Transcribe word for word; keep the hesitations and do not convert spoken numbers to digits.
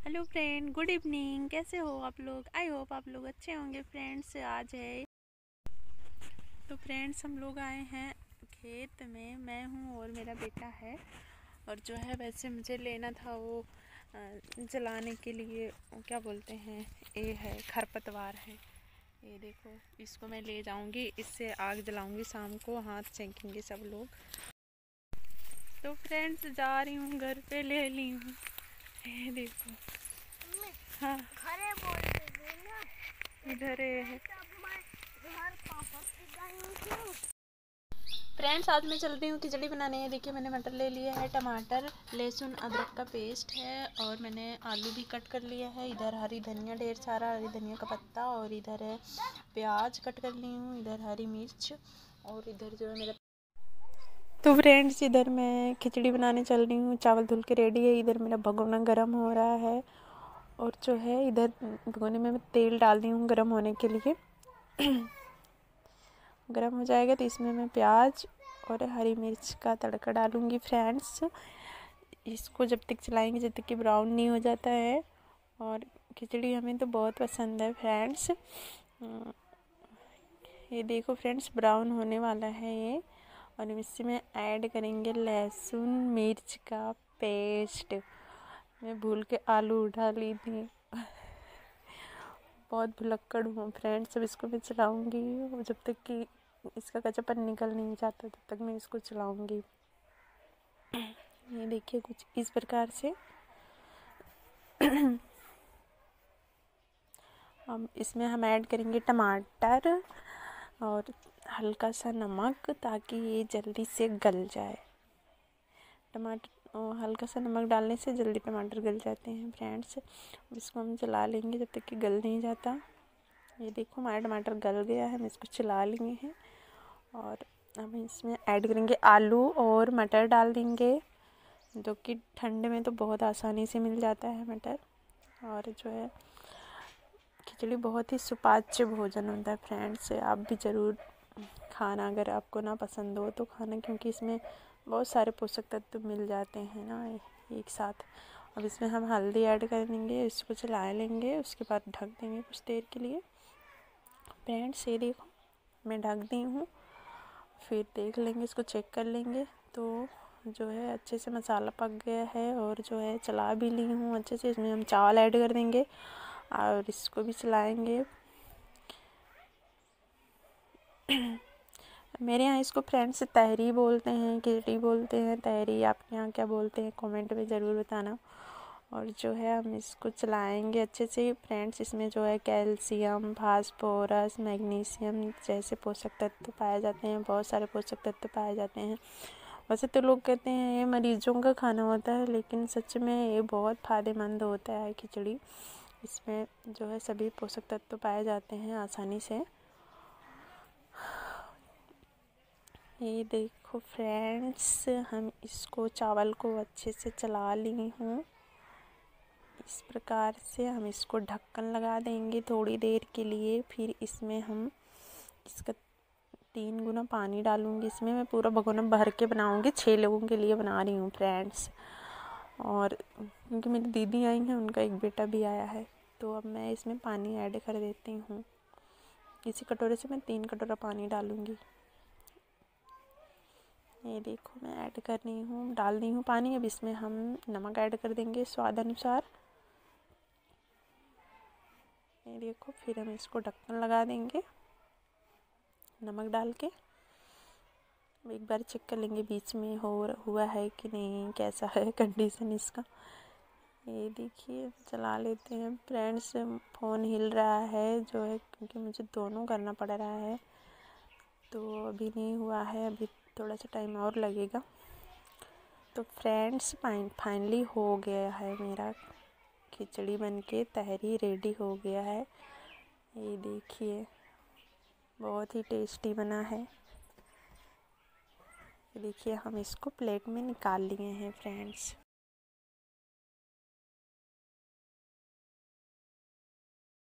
Hello friend, good evening. कैसे हो आप लोग? आई होप आप लोग अच्छे होंगे। फ्रेंड्स, आज है तो फ्रेंड्स हम लोग आए हैं खेत में। मैं हूँ और मेरा बेटा है। और जो है वैसे मुझे लेना था वो अ, जलाने के लिए, वो क्या बोलते हैं, ये है खरपतवार है। ये देखो, इसको मैं ले जाऊंगी, इससे आग जलाऊंगी शाम को, हाथ सेंकेंगे सब लोग। तो फ्रेंड्स जा रही हूँ घर पे, ले ली हूँ। ये देखो। हाँ, घरे बोलते थे ना, इधर है। घर पापा की गाड़ी थी। फ्रेंड्स, आज मैं चल रही हूँ खिचड़ी बनाने। है देखिए, मैंने मटर ले लिया है, टमाटर, लहसुन, अदरक का पेस्ट है, और मैंने आलू भी कट कर लिया है। इधर हरी धनिया, ढेर सारा हरी धनिया का पत्ता, और इधर है प्याज कट कर ली हूँ, इधर हरी मिर्च, और इधर जो है मेरा। तो फ्रेंड्स, इधर मैं खिचड़ी बनाने चल रही हूँ। चावल धुल के रेडी है। इधर मेरा भगोना गर्म हो रहा है, और जो है इधर भगोने में मैं तेल डाल दी हूँ गर्म होने के लिए। गर्म हो जाएगा तो इसमें मैं प्याज और हरी मिर्च का तड़का डालूँगी। फ्रेंड्स, इसको जब तक चलाएंगे जब तक कि ब्राउन नहीं हो जाता है। और खिचड़ी हमें तो बहुत पसंद है फ्रेंड्स। ये देखो फ्रेंड्स, ब्राउन होने वाला है ये। और इसमें ऐड करेंगे लहसुन मिर्च का पेस्ट। मैं भूल के आलू उठा ली थी। बहुत भुलक्कड़ हूँ फ्रेंड्स। अब इसको मैं चलाऊँगी जब तक कि इसका कच्चापन निकल नहीं जाता, तब तक मैं इसको चलाऊँगी। ये देखिए कुछ इस प्रकार से। अब इसमें हम ऐड करेंगे टमाटर और हल्का सा नमक, ताकि ये जल्दी से गल जाए। टमाटर हल्का सा नमक डालने से जल्दी टमाटर गल जाते हैं फ्रेंड्स। इसको हम चला लेंगे जब तक कि गल नहीं जाता। ये देखो, हमारा टमाटर गल गया है, हम इसको चला लिए हैं। और अब इसमें ऐड करेंगे आलू और मटर डाल देंगे, जो कि ठंड में तो बहुत आसानी से मिल जाता है मटर। और जो है खिचड़ी बहुत ही सुपाच्य भोजन होता है फ्रेंड्स। आप भी ज़रूर खाना, अगर आपको ना पसंद हो तो खाना, क्योंकि इसमें बहुत सारे पोषक तत्व मिल जाते हैं ना एक साथ। अब इसमें हम हल्दी ऐड कर देंगे, इसको चला लेंगे, उसके बाद ढक देंगे कुछ देर के लिए। फ्रेंड्स, ये देखो मैं ढक दी हूँ, फिर देख लेंगे, इसको चेक कर लेंगे। तो जो है अच्छे से मसाला पक गया है, और जो है चला भी ली हूँ अच्छे से। इसमें हम चावल ऐड कर देंगे और इसको भी चलाएंगे। मेरे यहाँ इसको फ्रेंड्स तहरी बोलते हैं, खिचड़ी बोलते हैं, तहरी आपके यहाँ क्या बोलते हैं कमेंट में ज़रूर बताना। और जो है हम इसको चलाएंगे अच्छे से फ्रेंड्स। इसमें जो है कैल्शियम, फास्फोरस, मैग्नीशियम जैसे पोषक तत्व पाए जाते हैं, बहुत सारे पोषक तत्व पाए जाते हैं। वैसे तो लोग कहते हैं ये मरीजों का खाना होता है, लेकिन सच में ये बहुत फ़ायदेमंद होता है खिचड़ी। इसमें जो है सभी पोषक तत्व पाए जाते हैं आसानी से। ये देखो फ्रेंड्स, हम इसको चावल को अच्छे से चला ली हूँ। इस प्रकार से हम इसको ढक्कन लगा देंगे थोड़ी देर के लिए। फिर इसमें हम इसका तीन गुना पानी डालूँगी। इसमें मैं पूरा भगोना भर के बनाऊँगी, छः लोगों के लिए बना रही हूँ फ्रेंड्स। और क्योंकि मेरी दीदी आई हैं, उनका एक बेटा भी आया है, तो अब मैं इसमें पानी ऐड कर देती हूँ। इसी कटोरे से मैं तीन कटोरा पानी डालूँगी। ये देखो मैं ऐड कर रही हूँ, डाल दी हूँ पानी। अब इसमें हम नमक ऐड कर देंगे स्वाद अनुसार। ये देखो, फिर हम इसको ढक्कन लगा देंगे नमक डाल के। एक बार चेक कर लेंगे बीच में हो हुआ है कि नहीं, कैसा है कंडीशन इसका। ये देखिए, चला लेते हैं फ्रेंड्स। फ़ोन हिल रहा है जो है, क्योंकि मुझे दोनों करना पड़ रहा है, तो अभी नहीं हुआ है, अभी थोड़ा सा टाइम और लगेगा। तो फ्रेंड्स, फाइनली हो गया है मेरा खिचड़ी बनके, तहरी रेडी हो गया है। ये देखिए, बहुत ही टेस्टी बना है। देखिए, हम इसको प्लेट में निकाल लिए हैं फ्रेंड्स।